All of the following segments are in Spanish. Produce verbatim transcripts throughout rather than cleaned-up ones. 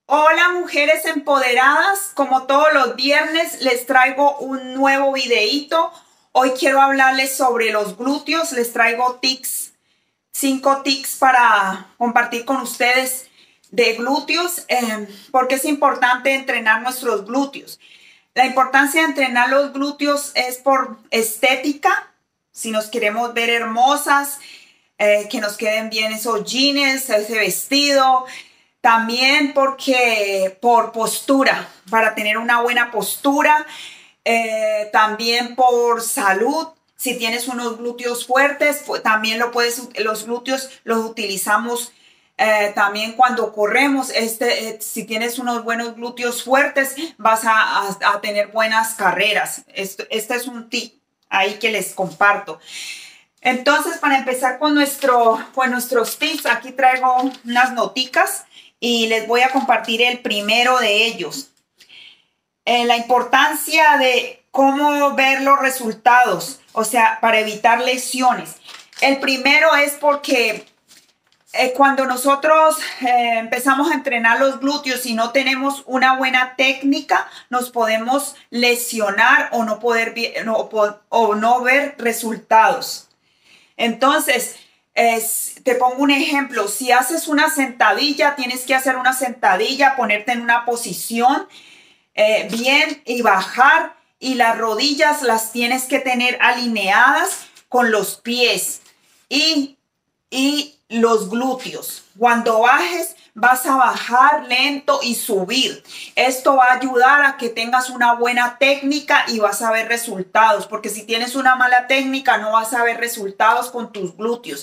Hola mujeres empoderadas, como todos los viernes les traigo un nuevo videíto. Hoy quiero hablarles sobre los glúteos, les traigo tips, cinco tips para compartir con ustedes de glúteos, eh, porque es importante entrenar nuestros glúteos. La importancia de entrenar los glúteos es por estética, si nos queremos ver hermosas, eh, que nos queden bien esos jeans, ese vestido. También porque por postura, para tener una buena postura. Eh, también por salud. Si tienes unos glúteos fuertes, pues también lo puedes, los glúteos los utilizamos eh, también cuando corremos. Este, eh, si tienes unos buenos glúteos fuertes, vas a, a, a tener buenas carreras. Este, este es un tip ahí que les comparto. Entonces, para empezar con, nuestro, con nuestros tips, aquí traigo unas noticas y les voy a compartir el primero de ellos. Eh, la importancia de cómo ver los resultados, o sea, para evitar lesiones. El primero es porque eh, cuando nosotros eh, empezamos a entrenar los glúteos y no tenemos una buena técnica, nos podemos lesionar o no, poder, no, o no ver resultados. Entonces, Es, te pongo un ejemplo. Si haces una sentadilla, tienes que hacer una sentadilla, ponerte en una posición eh, bien y bajar, y las rodillas las tienes que tener alineadas con los pies y, y los glúteos. Cuando bajes, vas a bajar lento y subir. Esto va a ayudar a que tengas una buena técnica y vas a ver resultados, porque si tienes una mala técnica no vas a ver resultados con tus glúteos.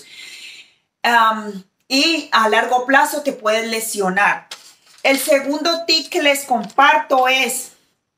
Um, y a largo plazo te puedes lesionar. El segundo tip que les comparto es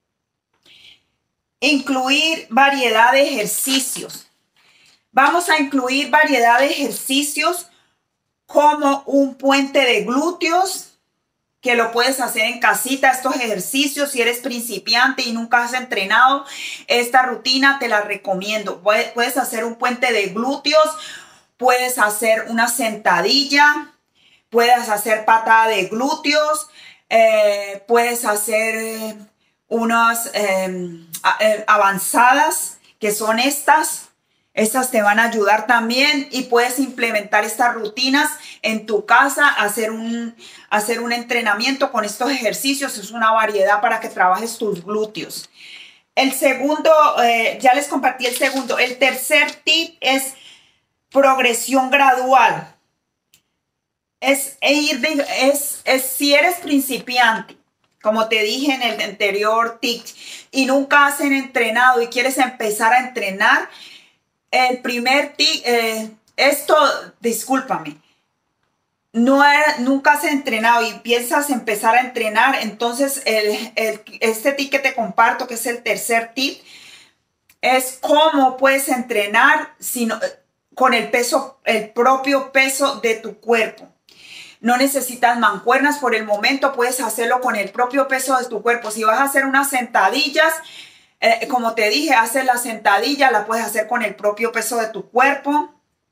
incluir variedad de ejercicios. Vamos a incluir variedad de ejercicios como un puente de glúteos, que lo puedes hacer en casita. Estos ejercicios, si eres principiante y nunca has entrenado, esta rutina te la recomiendo. Puedes hacer un puente de glúteos, puedes hacer una sentadilla, puedes hacer patada de glúteos, eh, puedes hacer unas eh, avanzadas, que son estas. Estas te van a ayudar también, y puedes implementar estas rutinas en tu casa, hacer un, hacer un entrenamiento con estos ejercicios. Es una variedad para que trabajes tus glúteos. El segundo, eh, ya les compartí el segundo. El tercer tip es progresión gradual. Es, ir de, es, es si eres principiante, como te dije en el anterior tip, y nunca has entrenado y quieres empezar a entrenar, el primer tip, eh, esto, discúlpame, no era, nunca has entrenado y piensas empezar a entrenar, entonces el, el, este tip que te comparto, que es el tercer tip, es cómo puedes entrenar sino, con el peso, el propio peso de tu cuerpo. No necesitas mancuernas por el momento, puedes hacerlo con el propio peso de tu cuerpo. Si vas a hacer unas sentadillas, Eh, como te dije, hacer la sentadilla, la puedes hacer con el propio peso de tu cuerpo.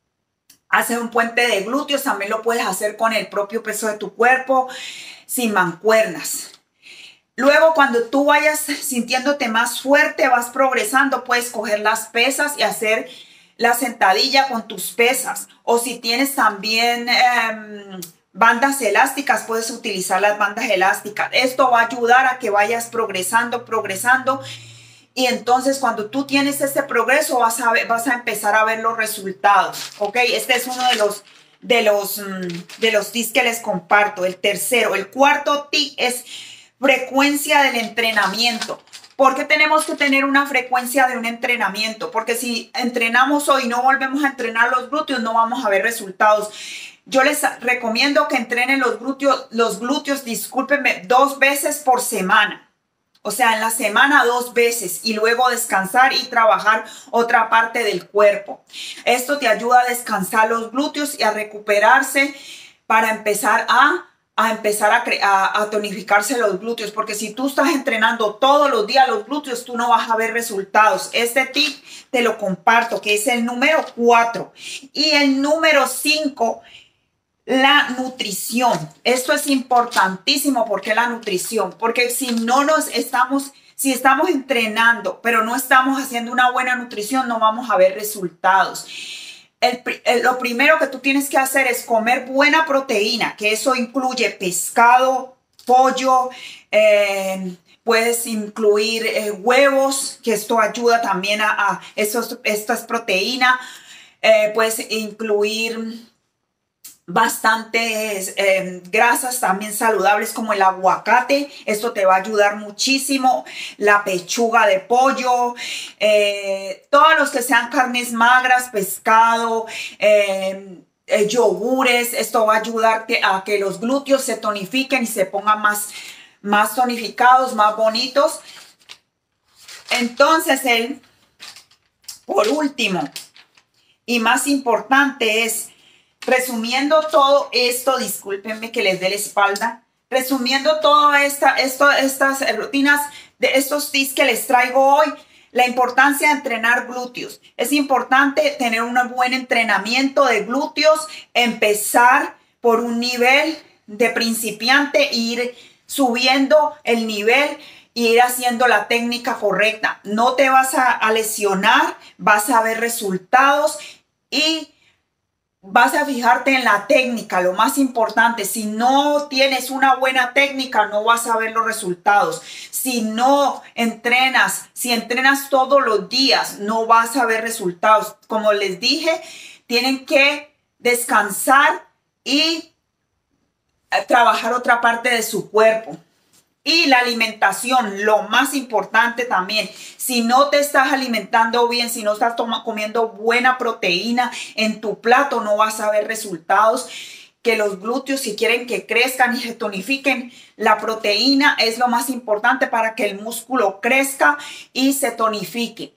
Hacer un puente de glúteos, también lo puedes hacer con el propio peso de tu cuerpo, sin mancuernas. Luego, cuando tú vayas sintiéndote más fuerte, vas progresando, puedes coger las pesas y hacer la sentadilla con tus pesas. O si tienes también eh, bandas elásticas, puedes utilizar las bandas elásticas. Esto va a ayudar a que vayas progresando, progresando. Y entonces cuando tú tienes este progreso vas a, ver, vas a empezar a ver los resultados, ¿ok? Este es uno de los, de, los, de los tips que les comparto. El tercero. El cuarto tip es frecuencia del entrenamiento. ¿Por qué tenemos que tener una frecuencia de un entrenamiento? Porque si entrenamos hoy y no volvemos a entrenar los glúteos, no vamos a ver resultados. Yo les recomiendo que entrenen los glúteos, los glúteos, discúlpenme, dos veces por semana. O sea, en la semana dos veces, y luego descansar y trabajar otra parte del cuerpo. Esto te ayuda a descansar los glúteos y a recuperarse para empezar a, a empezar a, a, a tonificarse los glúteos. Porque si tú estás entrenando todos los días los glúteos, tú no vas a ver resultados. Este tip te lo comparto, que es el número cuatro. Y el número cinco La nutrición. Esto es importantísimo. ¿Por qué la nutrición? Porque si no nos estamos, si estamos entrenando, pero no estamos haciendo una buena nutrición, no vamos a ver resultados. El, el, lo primero que tú tienes que hacer es comer buena proteína, que eso incluye pescado, pollo, eh, puedes incluir eh, huevos, que esto ayuda también a, a estos, estas proteínas. Eh, puedes incluir bastantes eh, grasas también saludables como el aguacate. Esto te va a ayudar muchísimo. La pechuga de pollo, eh, todos los que sean carnes magras, pescado, eh, eh, yogures. Esto va a ayudarte a que los glúteos se tonifiquen y se pongan más, más tonificados, más bonitos. Entonces, el, por último y más importante es, resumiendo todo esto, discúlpenme que les dé la espalda, resumiendo todas esta, esto, estas rutinas, de estos tips que les traigo hoy, la importancia de entrenar glúteos. Es importante tener un buen entrenamiento de glúteos, empezar por un nivel de principiante e ir subiendo el nivel y ir haciendo la técnica correcta. No te vas a, a lesionar, vas a ver resultados y vas a fijarte en la técnica, lo más importante. Si no tienes una buena técnica, no vas a ver los resultados. Si no entrenas, si entrenas todos los días, no vas a ver resultados. Como les dije, tienen que descansar y trabajar otra parte de su cuerpo. Y la alimentación, lo más importante también. Si no te estás alimentando bien, si no estás comiendo buena proteína en tu plato, no vas a ver resultados. Que los glúteos, si quieren que crezcan y se tonifiquen, la proteína es lo más importante para que el músculo crezca y se tonifique.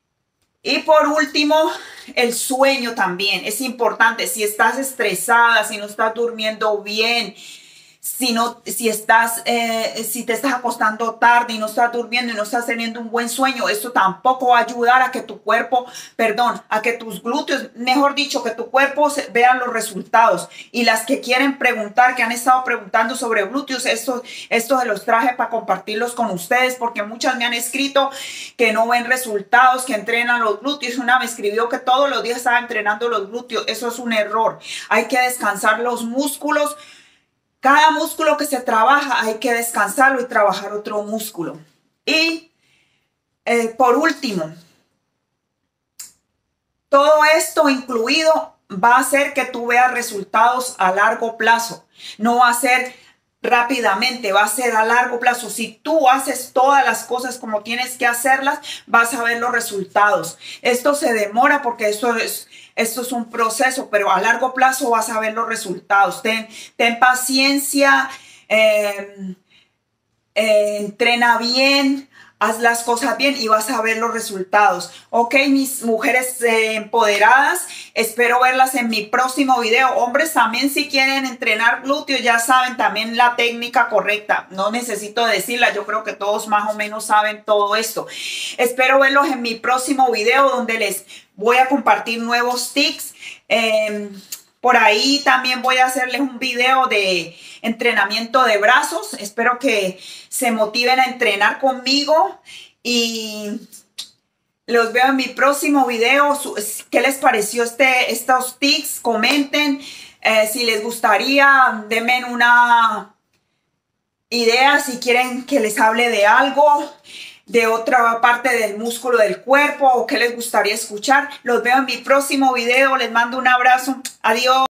Y por último, el sueño también es importante. Si estás estresada, si no estás durmiendo bien, Si, no, si, estás, eh, si te estás acostando tarde y no estás durmiendo y no estás teniendo un buen sueño, esto tampoco va a ayudar a que tu cuerpo, perdón, a que tus glúteos, mejor dicho, que tu cuerpo se, vean los resultados. Y las que quieren preguntar, que han estado preguntando sobre glúteos, estos, estos se los traje para compartirlos con ustedes, porque muchas me han escrito que no ven resultados, que entrenan los glúteos. Una me escribió que todos los días estaba entrenando los glúteos. Eso es un error. Hay que descansar los músculos. Cada músculo que se trabaja hay que descansarlo y trabajar otro músculo. Y eh, por último, todo esto incluido va a hacer que tú veas resultados a largo plazo. No va a ser rápidamente, va a ser a largo plazo. Si tú haces todas las cosas como tienes que hacerlas, vas a ver los resultados. Esto se demora porque esto es... Esto es un proceso, pero a largo plazo vas a ver los resultados. Ten, ten paciencia, eh, eh, entrena bien, haz las cosas bien y vas a ver los resultados. Ok, mis mujeres eh, empoderadas, espero verlas en mi próximo video. Hombres también, si quieren entrenar glúteos, ya saben también la técnica correcta. No necesito decirla, yo creo que todos más o menos saben todo esto. Espero verlos en mi próximo video donde les voy a compartir nuevos tips. Eh, por ahí también voy a hacerles un video de entrenamiento de brazos. Espero que se motiven a entrenar conmigo y los veo en mi próximo video. ¿Qué les pareció este, estos tips? Comenten. Eh, si les gustaría, denme una idea si quieren que les hable de algo, de otra parte del músculo del cuerpo o qué les gustaría escuchar. Los veo en mi próximo video. Les mando un abrazo. Adiós.